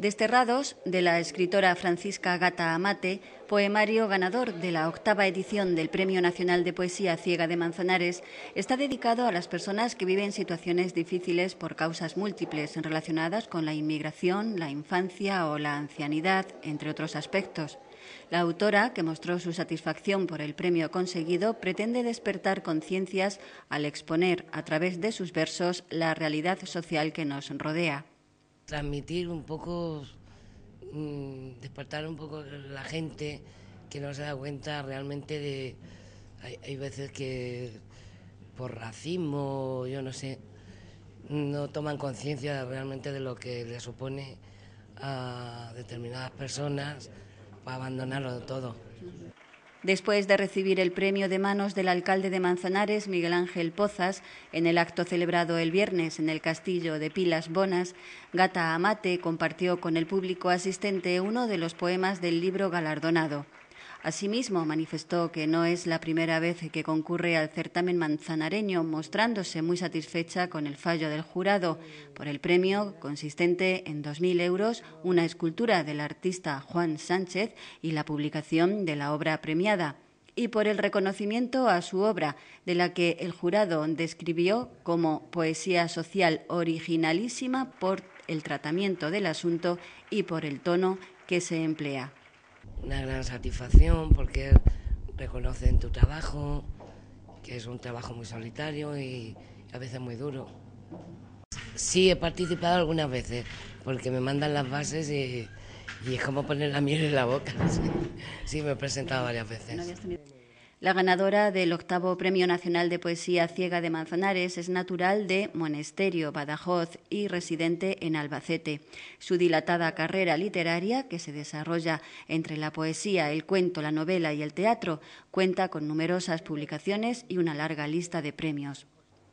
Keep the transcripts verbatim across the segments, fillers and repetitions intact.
Desterrados, de la escritora Francisca Gata Amate, poemario ganador de la octava edición del Premio Nacional de Poesía Ciega de Manzanares, está dedicado a las personas que viven situaciones difíciles por causas múltiples relacionadas con la inmigración, la infancia o la ancianidad, entre otros aspectos. La autora, que mostró su satisfacción por el premio conseguido, pretende despertar conciencias al exponer a través de sus versos la realidad social que nos rodea. Transmitir un poco, mmm, despertar un poco la gente que no se da cuenta realmente de... Hay, hay veces que por racismo, yo no sé, no toman conciencia realmente de lo que le supone a determinadas personas para abandonarlo todo. Después de recibir el premio de manos del alcalde de Manzanares, Miguel Ángel Pozas, en el acto celebrado el viernes en el castillo de Pilas Bonas, Gata Amate compartió con el público asistente uno de los poemas del libro galardonado. Asimismo, manifestó que no es la primera vez que concurre al certamen manzanareño, mostrándose muy satisfecha con el fallo del jurado por el premio consistente en dos mil euros, una escultura del artista Juan Sánchez y la publicación de la obra premiada, y por el reconocimiento a su obra, de la que el jurado describió como poesía social originalísima por el tratamiento del asunto y por el tono que se emplea. Una gran satisfacción porque reconocen tu trabajo, que es un trabajo muy solitario y a veces muy duro. Sí, he participado algunas veces porque me mandan las bases y, y es como poner la miel en la boca. Sí, sí, me he presentado varias veces. La ganadora del octavo Premio Nacional de Poesía Ciega de Manzanares es natural de Monesterio, Badajoz, y residente en Albacete. Su dilatada carrera literaria, que se desarrolla entre la poesía, el cuento, la novela y el teatro, cuenta con numerosas publicaciones y una larga lista de premios.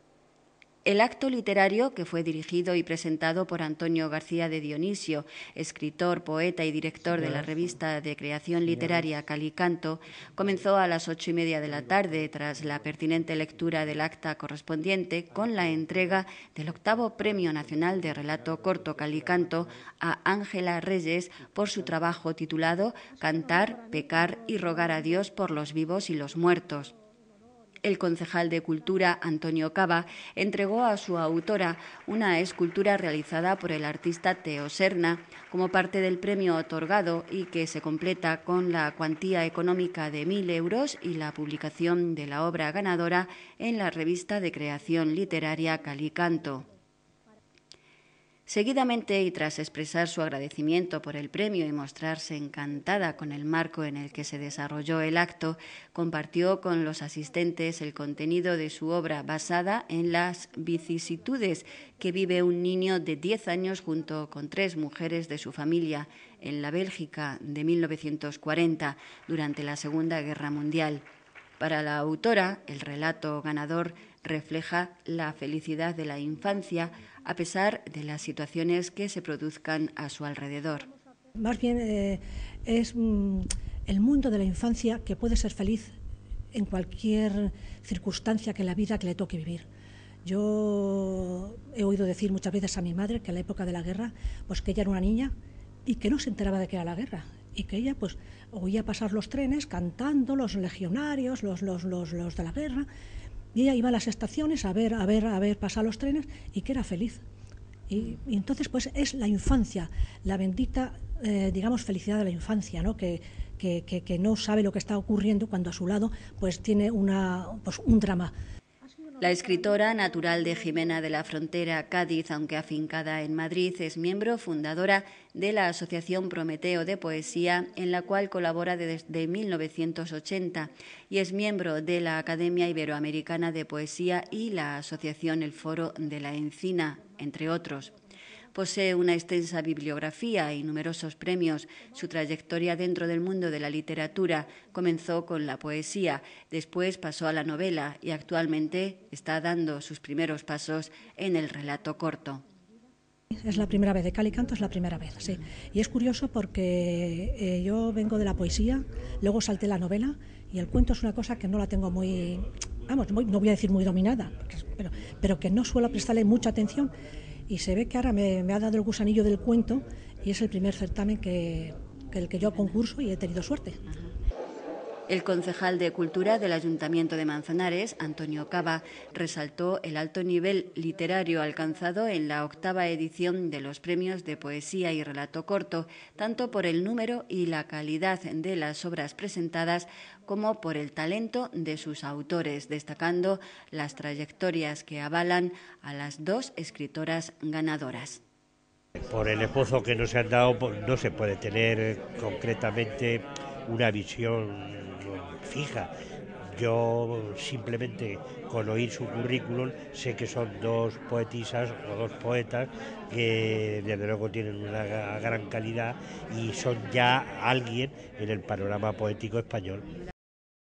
El acto literario, que fue dirigido y presentado por Antonio García de Dionisio, escritor, poeta y director de la revista de creación literaria Calicanto, comenzó a las ocho y media de la tarde, tras la pertinente lectura del acta correspondiente, con la entrega del octavo Premio Nacional de Relato Corto Calicanto a Ángela Reyes por su trabajo titulado Cantar, pecar y rogar a Dios por los vivos y los muertos. El concejal de Cultura, Antonio Cava, entregó a su autora una escultura realizada por el artista Teo Serna como parte del premio otorgado y que se completa con la cuantía económica de mil euros y la publicación de la obra ganadora en la revista de creación literaria Calicanto. Seguidamente, y tras expresar su agradecimiento por el premio y mostrarse encantada con el marco en el que se desarrolló el acto, compartió con los asistentes el contenido de su obra basada en las vicisitudes que vive un niño de diez años junto con tres mujeres de su familia en la Bélgica de mil novecientos cuarenta, durante la Segunda Guerra Mundial. Para la autora, el relato ganador refleja la felicidad de la infancia a pesar de las situaciones que se produzcan a su alrededor. Más bien eh, es mm, el mundo de la infancia, que puede ser feliz en cualquier circunstancia que en la vida que le toque vivir. Yo he oído decir muchas veces a mi madre que en la época de la guerra, pues que ella era una niña y que no se enteraba de qué era la guerra, y que ella pues oía pasar los trenes cantando, los legionarios, los, los, los, los de la guerra, y ella iba a las estaciones a ver, a ver, a ver pasar los trenes y que era feliz. Y, y entonces pues es la infancia, la bendita, eh, digamos, felicidad de la infancia, ¿no? Que, que, que, que no sabe lo que está ocurriendo cuando a su lado pues tiene una, pues, un drama. La escritora, natural de Jimena de la Frontera, Cádiz, aunque afincada en Madrid, es miembro fundadora de la Asociación Prometeo de Poesía, en la cual colabora desde mil novecientos ochenta, y es miembro de la Academia Iberoamericana de Poesía y la Asociación El Foro de la Encina, entre otros. Posee una extensa bibliografía y numerosos premios. Su trayectoria dentro del mundo de la literatura comenzó con la poesía, después pasó a la novela y actualmente está dando sus primeros pasos en el relato corto. Es la primera vez, de Calicanto es la primera vez, sí. Y es curioso porque eh, yo vengo de la poesía, luego salté la novela y el cuento es una cosa que no la tengo muy, vamos, muy, no voy a decir muy dominada, pero, pero que no suelo prestarle mucha atención. Y se ve que ahora me, me ha dado el gusanillo del cuento y es el primer certamen que, que el que yo concurso y he tenido suerte. El concejal de Cultura del Ayuntamiento de Manzanares, Antonio Cava, resaltó el alto nivel literario alcanzado en la octava edición de los premios de poesía y relato corto, tanto por el número y la calidad de las obras presentadas como por el talento de sus autores, destacando las trayectorias que avalan a las dos escritoras ganadoras. Por el esfuerzo que nos han dado, no se puede tener concretamente una visión fija. Yo simplemente con oír su currículum sé que son dos poetisas o dos poetas que desde luego tienen una gran calidad y son ya alguien en el panorama poético español.